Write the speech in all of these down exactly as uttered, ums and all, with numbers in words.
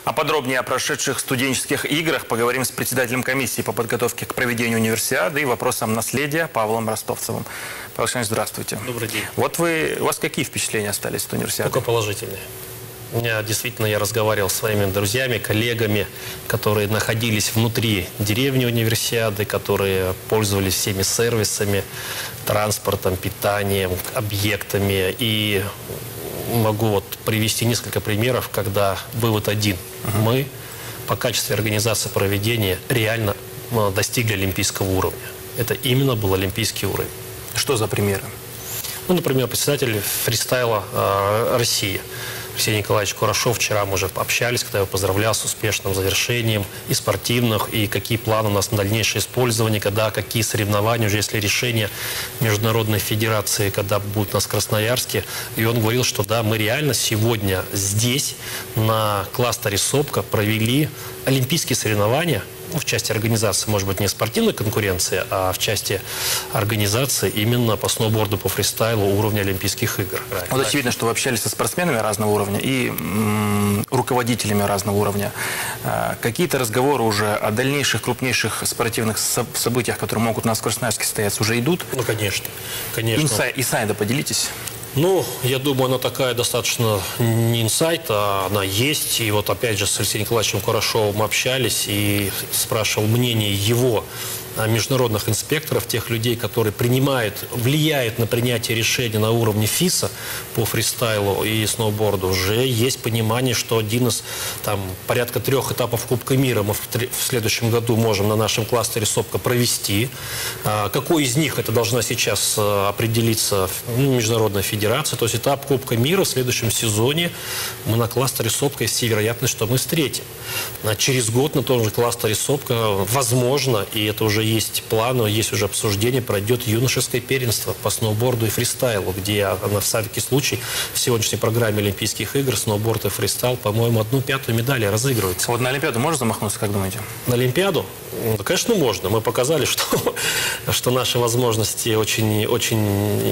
А подробнее о прошедших студенческих играх поговорим с председателем комиссии по подготовке к проведению универсиады и вопросам наследия Павлом Ростовцевым. Павел Александрович, здравствуйте. Добрый день. Вот вы, у вас какие впечатления остались от универсиады? Только положительные. У меня действительно, я разговаривал с своими друзьями, коллегами, которые находились внутри деревни универсиады, которые пользовались всеми сервисами, транспортом, питанием, объектами. И могу вот привести несколько примеров, когда вывод один. Uh-huh. Мы по качеству организации проведения реально достигли олимпийского уровня. Это именно был олимпийский уровень. Что за примеры? Ну, например, председатель фристайла э, России Алексей Николаевич Курашов. Вчера мы уже общались, когда я его поздравлял с успешным завершением и спортивных, и какие планы у нас на дальнейшее использование, когда какие соревнования, уже если решение Международной Федерации, когда будет у нас в Красноярске. И он говорил, что да, мы реально сегодня здесь, на кластере Сопка, провели олимпийские соревнования. В части организации, может быть, не спортивной конкуренции, а в части организации именно по сноуборду, по фристайлу уровня Олимпийских игр. Вот очевидно, что вы общались со спортсменами разного уровня и м, руководителями разного уровня. А, какие-то разговоры уже о дальнейших крупнейших спортивных со событиях, которые могут у нас в Красноярске состояться, уже идут? Ну, конечно. конечно. Инсай, инсайда поделитесь. Ну, я думаю, она такая достаточно не инсайт, а она есть. И вот опять же с Алексеем Николаевичем Курашовым мы общались и спрашивал мнение его международных инспекторов, тех людей, которые принимают, влияют на принятие решений на уровне ФИСа по фристайлу и сноуборду. Уже есть понимание, что один из там порядка трех этапов Кубка мира мы в, в следующем году можем на нашем кластере Сопка провести. А, какой из них это должна сейчас а, определиться ну, Международная Федерация. То есть этап Кубка мира в следующем сезоне мы на кластере Сопка, есть вероятность, что мы встретим. А через год на том же кластере Сопка возможно, и это уже есть план, есть уже обсуждение, пройдет юношеское первенство по сноуборду и фристайлу, где она в всякий случай в сегодняшней программе Олимпийских игр сноуборд и фристайл, по-моему, одну пятую медали разыгрывается. Вот на Олимпиаду можно замахнуться, как думаете? На Олимпиаду? Да, конечно, можно. Мы показали, что, что наши возможности очень, очень,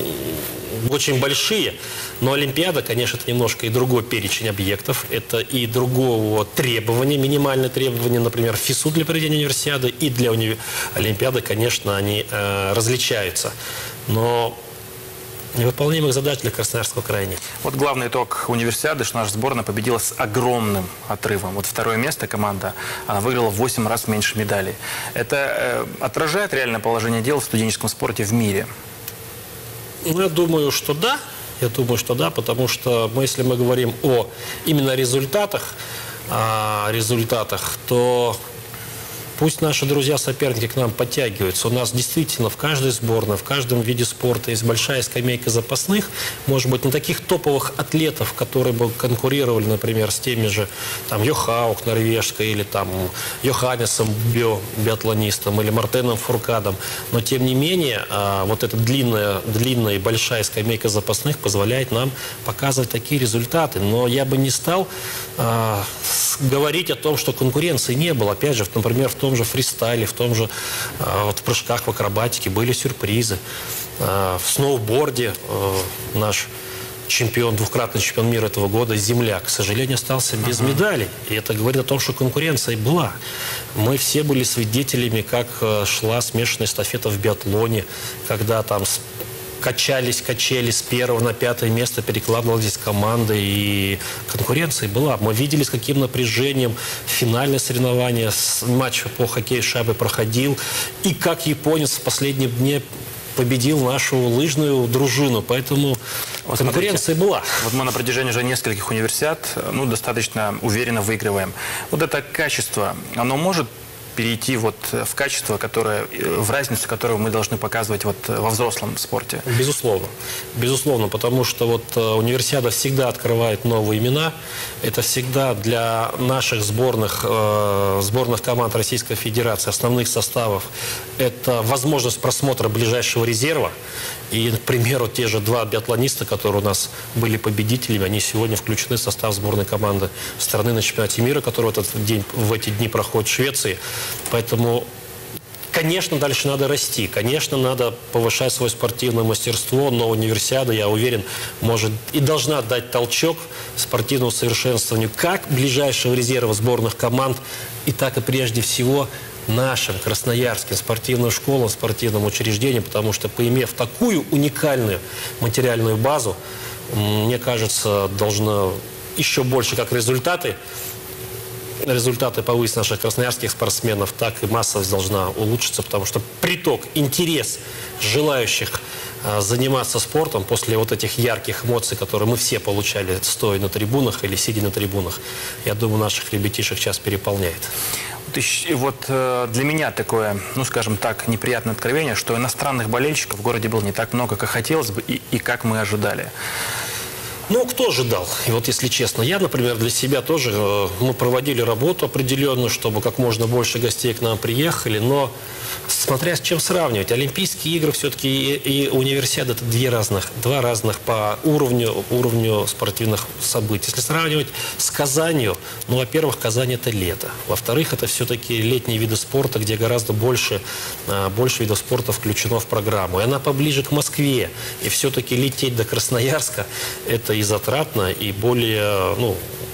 очень большие. Но Олимпиада, конечно, это немножко и другой перечень объектов. Это и другого требования, минимальные требования, например, ФИСу для проведения универсиады и для уни... Олимпиады, конечно, они э, различаются. Но невыполнимых задач для Красноярского края нет. Вот главный итог универсиады, что наша сборная победила с огромным отрывом. Вот второе место команда, она выиграла в восемь раз меньше медалей. Это э, отражает реальное положение дел в студенческом спорте в мире? Ну, я думаю, что да. Я думаю, что да, потому что мы, если мы говорим о именно результатах, о результатах, то пусть наши друзья-соперники к нам подтягиваются. У нас действительно в каждой сборной, в каждом виде спорта есть большая скамейка запасных. Может быть, не таких топовых атлетов, которые бы конкурировали, например, с теми же там Йохаук норвежской или там Йоханнесом био, биатлонистом или Мартеном Фуркадом. Но, тем не менее, вот эта длинная, длинная и большая скамейка запасных позволяет нам показывать такие результаты. Но я бы не стал а, говорить о том, что конкуренции не было. Опять же, например, в том В том же фристайле, в том же а, вот в прыжках, в акробатике были сюрпризы. А, в сноуборде а, наш чемпион, двукратный чемпион мира этого года, Земляк, к сожалению, остался без uh-huh. медалей. И это говорит о том, что конкуренция была. Мы все были свидетелями, как шла смешанная эстафета в биатлоне, когда там качались, качели с первого на пятое место, перекладывались команды, и конкуренция была. Мы видели, с каким напряжением финальное соревнование, матч по хоккею с шайбой проходил, и как японец в последнем дне победил нашу лыжную дружину. Поэтому вот конкуренция смотрите, была. Вот мы на протяжении уже нескольких универсиад ну, достаточно уверенно выигрываем. Вот это качество, оно может перейти вот в качество, которое, в разницу, которую мы должны показывать вот во взрослом спорте? Безусловно. Безусловно, потому что вот универсиада всегда открывает новые имена. Это всегда для наших сборных, э, сборных команд Российской Федерации, основных составов, это возможность просмотра ближайшего резерва. И, к примеру, те же два биатлониста, которые у нас были победителями, они сегодня включены в состав сборной команды страны на чемпионате мира, который в этот день, в эти дни проходит в Швеции. Поэтому Конечно, дальше надо расти, конечно, надо повышать свое спортивное мастерство, но универсиада, я уверен, может и должна дать толчок спортивному совершенствованию как ближайшего резерва сборных команд, и так и прежде всего нашим красноярским спортивным школам, спортивным учреждениям, потому что, поимев такую уникальную материальную базу, мне кажется, должно еще больше как результаты, результаты повысить наших красноярских спортсменов, так и массовость должна улучшиться, потому что приток, интерес желающих а, заниматься спортом после вот этих ярких эмоций, которые мы все получали, стоя на трибунах или сидя на трибунах, я думаю, наших ребятишек сейчас переполняет. Вот для меня такое, ну скажем так, неприятное откровение, что иностранных болельщиков в городе было не так много, как хотелось бы и, и как мы ожидали. Ну, кто ожидал? И вот, если честно, я, например, для себя тоже, э, мы проводили работу определенную, чтобы как можно больше гостей к нам приехали, но смотря с чем сравнивать. Олимпийские игры все-таки и, и универсиада – это две разных, два разных по уровню, уровню спортивных событий. Если сравнивать с Казанью, ну, во-первых, Казань – это лето. Во-вторых, это все-таки летние виды спорта, где гораздо больше, э, больше видов спорта включено в программу. И она поближе к Москве. И все-таки лететь до Красноярска – это и затратно, и более, ну,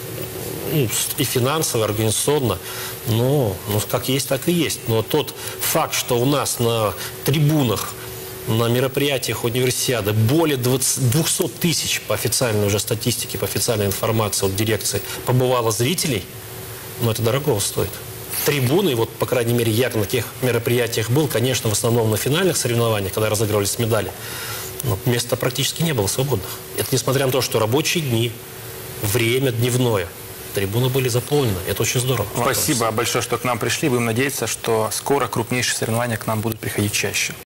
и финансово, и организационно, ну, ну, как есть, так и есть. Но тот факт, что у нас на трибунах, на мероприятиях универсиады более двухсот тысяч по официальной уже статистике, по официальной информации от дирекции побывало зрителей, ну, это дорого стоит. Трибуны, вот, по крайней мере, я на тех мероприятиях был, конечно, в основном на финальных соревнованиях, когда разыгрывались медали, но места практически не было свободных. Это несмотря на то, что рабочие дни, время дневное, трибуны были заполнены. Это очень здорово. Спасибо большое, что к нам пришли. Будем надеяться, что скоро крупнейшие соревнования к нам будут приходить чаще.